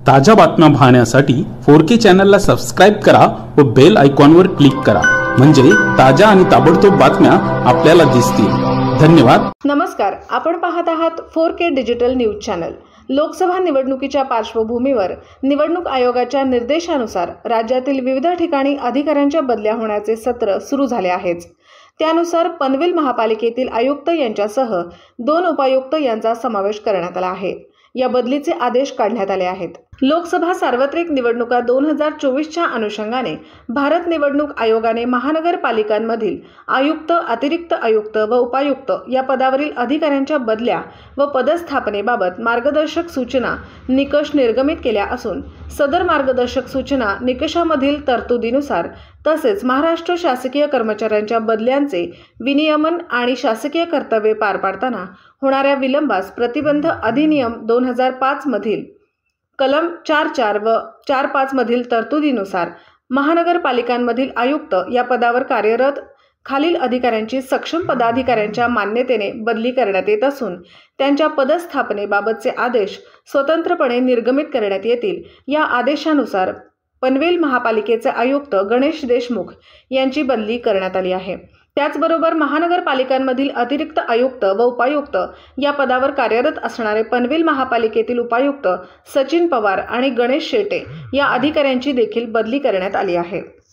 ताज्या बातम्या पाहण्यासाठी 4K चॅनलला सबस्क्राइब करा व बेल आयकॉनवर क्लिक करा, म्हणजे ताज्या आणि ताबडतोब बातम्या आपल्याला दिसतील। धन्यवाद। नमस्कार, आपण पाहत आहात 4K digital news channel. Lok Sabha निवडणुकीच्या पार्श्वभूमीवर निवडणूक आयोगाच्या निर्देशानुसार राज्यातील विविध ठिकाणी अधिकाऱ्यांच्या बदल्या होण्याचे सत्र सुरू झाले आहेत। त्यानुसार पनवेल महापालिकेतील आयुक्त यांच्यासह 2 उपायुक्त यांचा समावेश करण्यात आला आहे। या बदलीचे आदेश काढण्यात आले आहेत। लोकसभा सार्वत्रिक निवडणुका 2024च्या अनुषंगाने भारत निवडणूक आयोगाने महानगरपालिकांमधील आयुक्त, अतिरिक्त आयुक्त व उपायुक्त या पदावरील अधिकाऱ्यांच्या बदल्या व पदस्थापनेबाबत मार्गदर्शक सूचना निकष निर्गमित केल्या असून सदर मार्गदर्शक सूचना निकषामधील तरतुदीनुसार तसेच महाराष्ट्र शासकीय कर्मचाऱ्यांच्या बदल्यांचे विनियमन आणि शासकीय कर्तव्ये पार पाडताना होणाऱ्या विलंबास प्रतिबंध अधिनियम 2005 मधील कलम 4.4 व 4.5 मधील तरतुदीनुसार महानगरपालिकांमधील आयुक्त या पदावर कार्यरत खालील अधिकाऱ्यांची सक्षम पदाधिकाऱ्यांच्या मान्यतेने बदली करण्यात येत असून त्यांच्या पदस्थापनेबाबतचे आदेश स्वतंत्रपणे निर्गमित करण्यात येतील। या आदेशानुसार पनवेल महापालिकेचे आयुक्त गणेश देशमुख यांची बदली करण्यात आली आहे। त्याचबरोबर महानगरपालिकांमधील अतिरिक्त आयुक्त व उपायुक्त या पदावर कार्यरत असणारे पनवेल महापालिकेतील उपायुक्त सचिन पवार आणि गणेश शेटे या अधिकाऱ्यांची देखील बदली करण्यात आली आहे।